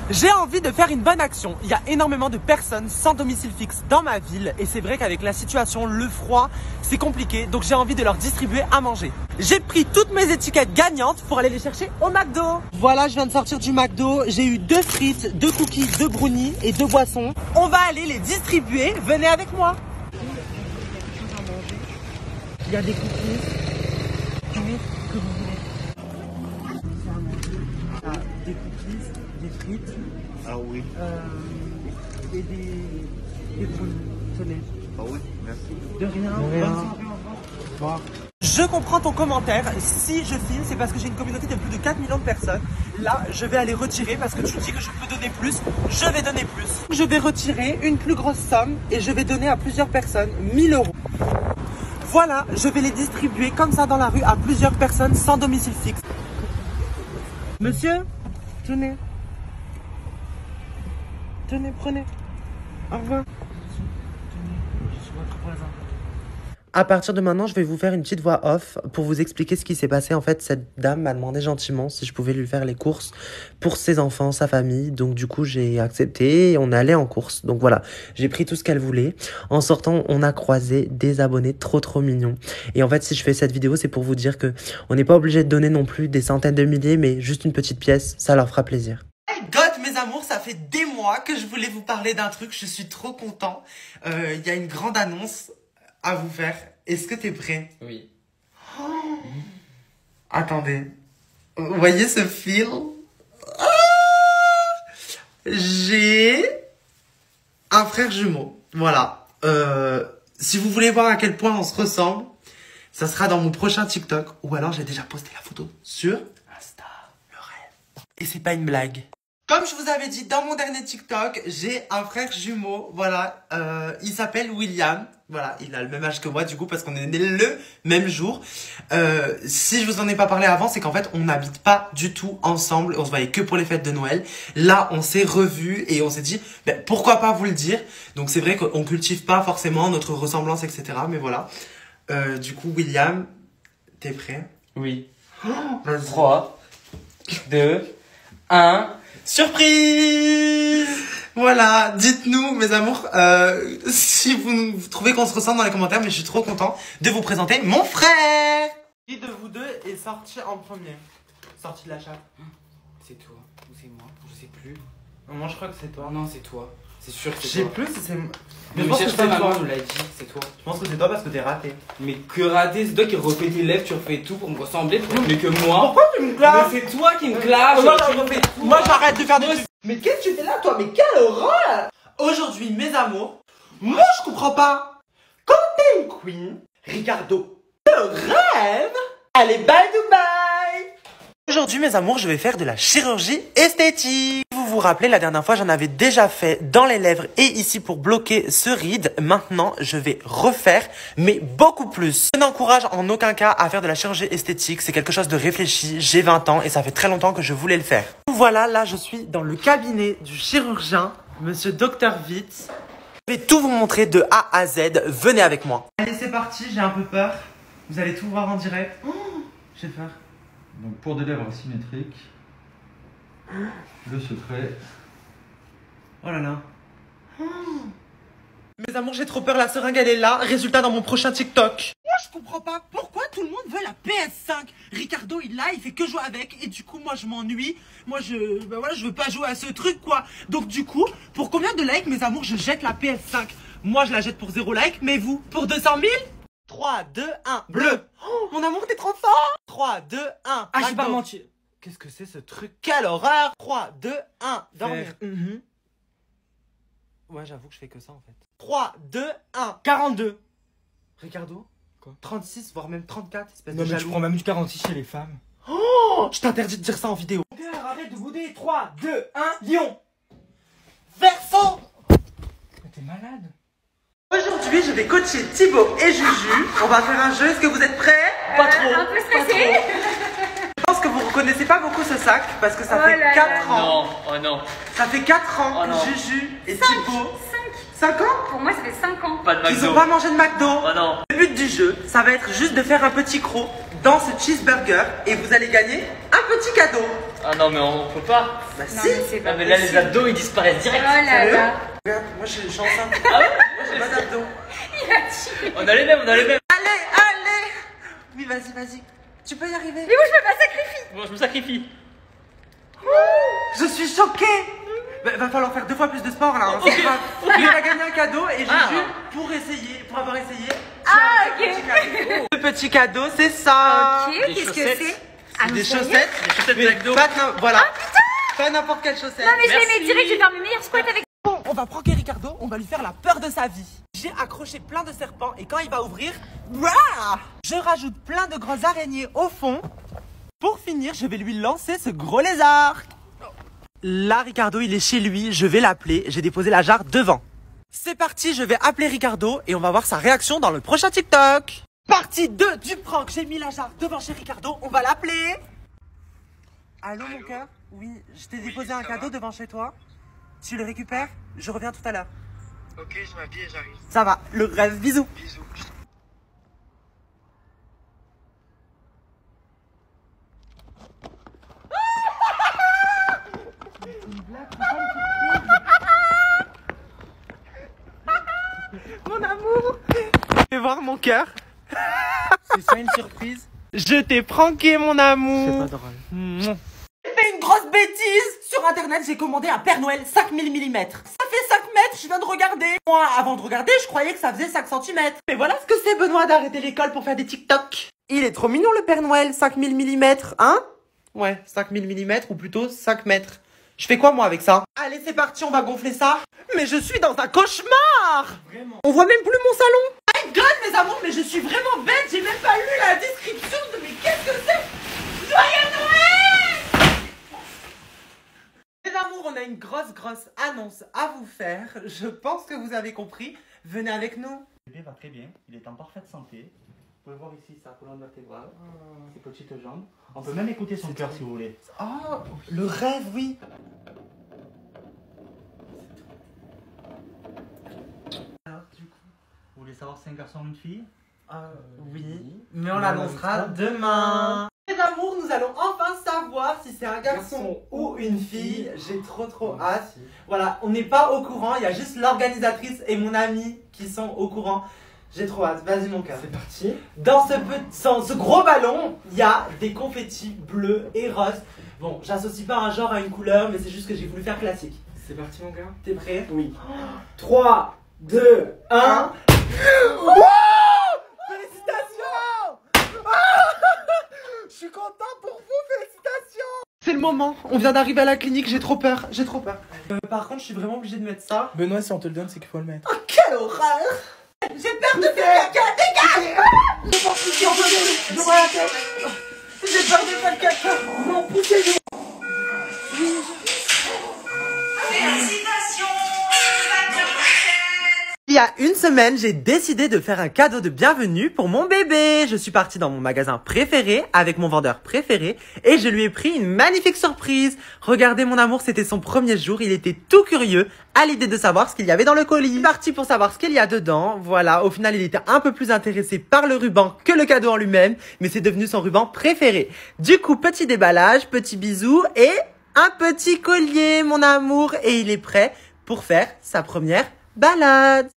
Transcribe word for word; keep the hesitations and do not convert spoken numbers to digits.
J'ai envie de faire une bonne action. Il y a énormément de personnes sans domicile fixe dans ma ville et c'est vrai qu'avec la situation, le froid, c'est compliqué. Donc j'ai envie de leur distribuer à manger. J'ai pris toutes mes étiquettes gagnantes pour aller les chercher au McDo. Voilà, je viens de sortir du McDo. J'ai eu deux frites, deux cookies, deux brownies et deux boissons. On va aller les distribuer. Venez avec moi. Il y a des cookies. Tout que vous voulez. Ah, des cookies, des frites. Ah oui. Euh, et des, des brownies. Tenez. Ah oui, merci. De rien. De rien. Bonne soirée, au revoir. Je comprends ton commentaire. Si je filme, c'est parce que j'ai une communauté de plus de quatre millions de personnes. Là, je vais aller retirer parce que tu dis que je peux donner plus. Je vais donner plus. Je vais retirer une plus grosse somme et je vais donner à plusieurs personnes mille euros. Voilà, je vais les distribuer comme ça dans la rue à plusieurs personnes sans domicile fixe. Monsieur, tenez. Tenez, prenez. Au revoir. À partir de maintenant, je vais vous faire une petite voix off pour vous expliquer ce qui s'est passé. En fait, cette dame m'a demandé gentiment si je pouvais lui faire les courses pour ses enfants, sa famille. Donc du coup, j'ai accepté et on est allé en course. Donc voilà, j'ai pris tout ce qu'elle voulait. En sortant, on a croisé des abonnés trop trop mignons. Et en fait, si je fais cette vidéo, c'est pour vous dire que on n'est pas obligé de donner non plus des centaines de milliers, mais juste une petite pièce, ça leur fera plaisir. Hey God, mes amours, ça fait des mois que je voulais vous parler d'un truc. Je suis trop content. Il euh, y a une grande annonce à vous faire. Est-ce que t'es prêt? Oui. Oh. Attendez. Vous voyez ce fil? Ah. J'ai un frère jumeau. Voilà. Euh, si vous voulez voir à quel point on se ressemble, ça sera dans mon prochain TikTok. Ou alors j'ai déjà posté la photo sur Insta. Le rêve. Et c'est pas une blague. Comme je vous avais dit dans mon dernier TikTok, j'ai un frère jumeau, voilà, euh, il s'appelle William, voilà, il a le même âge que moi du coup parce qu'on est nés le même jour. Euh, si je vous en ai pas parlé avant, c'est qu'en fait on n'habite pas du tout ensemble, on se voyait que pour les fêtes de Noël. Là on s'est revus et on s'est dit, ben, pourquoi pas vous le dire. Donc c'est vrai qu'on cultive pas forcément notre ressemblance, et cetera. Mais voilà, euh, du coup William, t'es prêt? Oui. Oh, trois, deux, un... Surprise! Voilà, dites-nous mes amours euh, si vous, vous trouvez qu'on se ressemble dans les commentaires, mais je suis trop content de vous présenter mon frère! Qui de vous deux est sorti en premier? Sorti de la chatte? C'est toi ou c'est moi? Je sais plus. Moi je crois que c'est toi. Non, c'est toi. C'est sûr que Je c'est sais toi. plus si c'est... Mais je pense que c'est maman nous l'a dit, c'est toi. Je pense que c'est toi parce que t'es raté. Mais que raté, c'est toi qui refais tes lèvres, tu refais tout pour me ressembler, mais que moi. Pourquoi tu me clashes? Mais c'est toi qui me clashes. Moi, moi j'arrête de faire des trucs. Mais qu'est-ce que tu fais là toi? Mais quelle horreur! Aujourd'hui mes amours, moi je comprends pas. Quand t'es une queen, Ricardo, le rêve, allez bye Dubaï! Aujourd'hui mes amours, je vais faire de la chirurgie esthétique. Vous vous rappelez, la dernière fois j'en avais déjà fait dans les lèvres et ici pour bloquer ce ride. Maintenant je vais refaire, mais beaucoup plus. Je n'encourage en aucun cas à faire de la chirurgie esthétique, c'est quelque chose de réfléchi. J'ai vingt ans et ça fait très longtemps que je voulais le faire. Voilà, là je suis dans le cabinet du chirurgien, monsieur Docteur Vitz. Je vais tout vous montrer de A à Z, venez avec moi. Allez c'est parti, j'ai un peu peur. Vous allez tout voir en direct. Oh, j'ai peur. Donc pour des lèvres symétriques, le secret. Oh là là. Oh. Mes amours, j'ai trop peur, la seringue elle est là. Résultat dans mon prochain TikTok. Moi je comprends pas pourquoi tout le monde veut la P S cinq. Ricardo il l'a, il fait que jouer avec et du coup moi je m'ennuie. Moi je ben voilà, je veux pas jouer à ce truc quoi. Donc du coup, pour combien de likes mes amours je jette la P S cinq? Moi je la jette pour zéro like, mais vous pour deux cent mille? trois, deux, un, bleu. Oh, mon amour, t'es trop fort. trois, deux, un. Ah, j'ai pas menti. Qu'est-ce que c'est ce truc? Quelle horreur. trois, deux, un, dormir. Mm-hmm. Ouais, j'avoue que je fais que ça en fait. trois, deux, un, quarante-deux. Ricardo? Quoi? trente-six, voire même trente-quatre. Espèce non, de mais jaloux. tu prends même du quarante-six chez les femmes. Oh, je t'interdis de dire ça en vidéo. Arrête de bouder. trois, deux, un, lion. Verseau. Mais t'es malade. Aujourd'hui, je vais coacher Thibaut et Juju. On va faire un jeu. Est-ce que vous êtes prêts? euh, Pas trop. Un peu stressé. Je pense que vous reconnaissez pas beaucoup ce sac parce que ça Oh fait là quatre là. ans. Non, oh non. Ça fait quatre ans Oh non. que Juju et cinq. Thibaut. cinq. cinq ans? Pour moi, ça fait cinq ans. Pas de Ils McDo. ont pas mangé de McDo. Oh non. Le but du jeu, ça va être juste de faire un petit croc dans ce cheeseburger et vous allez gagner un petit cadeau. Ah non, mais on peut pas. Bah Non, si. mais c'est pas Ah, mais là, les possible. abdos, ils disparaissent Oh direct. là Sérieux là. Regarde, moi je je suis enceinte. Ah ouais? J'ai pas d'abdos. Il a tué. On a les mêmes, on a les mêmes. Allez, allez. Oui, vas-y, vas-y. Tu peux y arriver. Mais moi, je peux pas sacrifier. Bon, je me sacrifie. Je suis choquée. Bah, va falloir faire deux fois plus de sport là, hein, c'est grave. Mais il a gagné un cadeau et j'ai Ah. vu, pour essayer, pour avoir essayé, Ah, j'ai un ok. petit cadeau. Le petit cadeau, c'est ça. Ok, Des qu'est-ce que chaussettes. c'est? Ah, Des non, sérieux? chaussettes. Des chaussettes Mais McDo. pas n'im- voilà. Pas n'importe quelle chaussette. Non, mais je les Merci. mets direct, je vais faire mes meilleurs squats avec. Bon, on va pranker Ricardo, on va lui faire la peur de sa vie. J'ai accroché plein de serpents et quand il va ouvrir, brah, je rajoute plein de grosses araignées au fond. Pour finir, je vais lui lancer ce gros lézard. Là, Ricardo, il est chez lui, je vais l'appeler. J'ai déposé la jarre devant. C'est parti, je vais appeler Ricardo et on va voir sa réaction dans le prochain TikTok. Partie deux du prank, j'ai mis la jarre devant chez Ricardo, on va l'appeler. Allô, mon cœur? Oui, je t'ai déposé un cadeau devant chez toi. Tu le récupères? Je reviens tout à l'heure. Ok, je m'habille et j'arrive. Ça va, le rêve, bisous. Bisous. Mon amour, fais voir mon cœur. C'est ça une surprise? Je t'ai pranké, mon amour. C'est pas drôle. J'ai fait une grosse bêtise. Sur internet, j'ai commandé un Père Noël cinq mille millimètres. Ça fait cinq mètres, je viens de regarder. Moi, avant de regarder, je croyais que ça faisait cinq centimètres. Mais voilà ce que c'est, Benoît, d'arrêter l'école pour faire des TikTok. Il est trop mignon, le Père Noël, cinq mille millimètres, hein? Ouais, cinq mille millimètres ou plutôt cinq mètres. Je fais quoi, moi, avec ça? Allez, c'est parti, on va gonfler ça. Mais je suis dans un cauchemar. Vraiment? On voit même plus mon salon. My God, mes amours, mais je suis vraiment bête. J'ai même pas lu la description de... Mais qu'est-ce que c'est? Joyeux Noël! Mes amours, on a une grosse, grosse annonce à vous faire. Je pense que vous avez compris. Venez avec nous. Le bébé va très bien, il est en parfaite santé. Vous pouvez voir ici sa colonne vertébrale, ses petites jambes. On peut même écouter son cœur si vous voulez. Oh, le rêve, oui. Alors, du coup, vous voulez savoir si c'est un garçon ou une fille? Euh, oui, mais on l'annoncera demain. Mes amours, nous allons enfin savoir si c'est un garçon ou une fille. J'ai trop trop hâte. Voilà, on n'est pas au courant, il y a juste l'organisatrice et mon ami qui sont au courant. J'ai trop hâte, vas-y mon cœur. C'est parti. Dans ce, petit, dans ce gros ballon, il y a des confettis bleus et roses. Bon, j'associe pas un genre à une couleur, mais c'est juste que j'ai voulu faire classique. C'est parti, mon gars. T'es prêt? Oui. trois, deux, un. Félicitations! Je suis content pour vous, félicitations! C'est le moment, on vient d'arriver à la clinique, j'ai trop peur, j'ai trop peur. Euh, par contre, je suis vraiment obligée de mettre ça. Benoît, si on te le donne, c'est qu'il faut le mettre. Oh, quelle horreur! J'ai peur de faire caca, dégage! Je m'en fous, si on peut aller, je vois la tête. J'ai peur de faire caca, non, poussez-le. Il y a une semaine, j'ai décidé de faire un cadeau de bienvenue pour mon bébé. Je suis partie dans mon magasin préféré avec mon vendeur préféré et je lui ai pris une magnifique surprise. Regardez mon amour, c'était son premier jour. Il était tout curieux à l'idée de savoir ce qu'il y avait dans le colis. Je suis partie pour savoir ce qu'il y a dedans. Voilà, au final, il était un peu plus intéressé par le ruban que le cadeau en lui-même, mais c'est devenu son ruban préféré. Du coup, petit déballage, petit bisou et un petit collier, mon amour. Et il est prêt pour faire sa première balade.